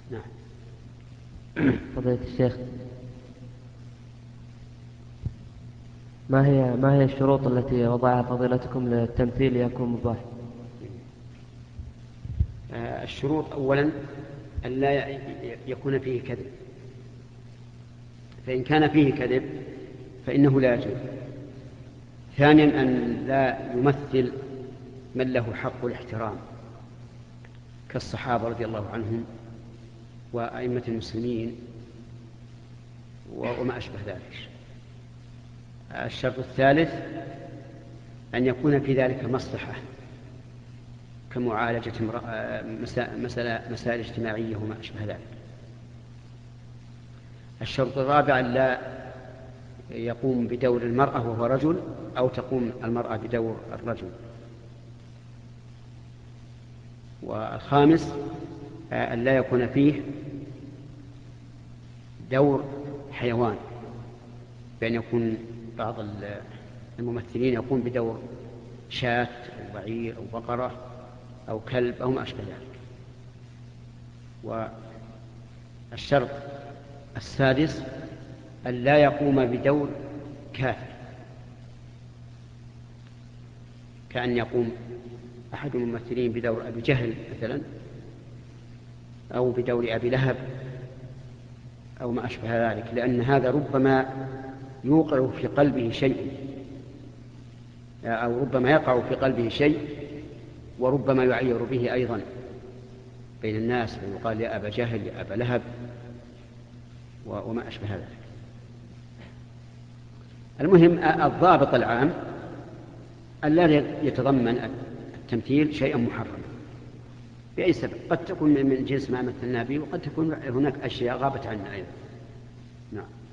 نعم. فضيلة الشيخ، ما هي الشروط التي وضعها فضيلتكم للتمثيل يكون مباح؟ الشروط أولا أن لا يكون فيه كذب، فإن كان فيه كذب فإنه لا يجوز. ثانيا أن لا يمثل من له حق الاحترام كالصحابة رضي الله عنهم وأئمة المسلمين وما أشبه ذلك. الشرط الثالث أن يكون في ذلك مصلحة كمعالجة مسائل اجتماعية وما أشبه ذلك. الشرط الرابع أن لا يقوم بدور المرأة وهو رجل أو تقوم المرأة بدور الرجل. والخامس أن لا يكون فيه دور حيوان، بأن يكون بعض الممثلين يقوم بدور شاة أو بعير أو بقرة أو كلب أو ما أشبه ذلك. والشرط السادس أن لا يقوم بدور كافر، كأن يقوم أحد الممثلين بدور أبي جهل مثلا أو بدور أبي لهب أو ما أشبه ذلك، لأن هذا ربما يوقع في قلبه شيء أو ربما يقع في قلبه شيء وربما يعير به أيضا بين الناس ويقال يا أبا جهل يا أبا لهب وما أشبه ذلك. المهم الضابط العام أن لا يتضمن التمثيل شيئا محرما بأي سبب، قد تكون من جنس ما مثلنا به وقد تكون هناك أشياء غابت عنا أيضا. نعم.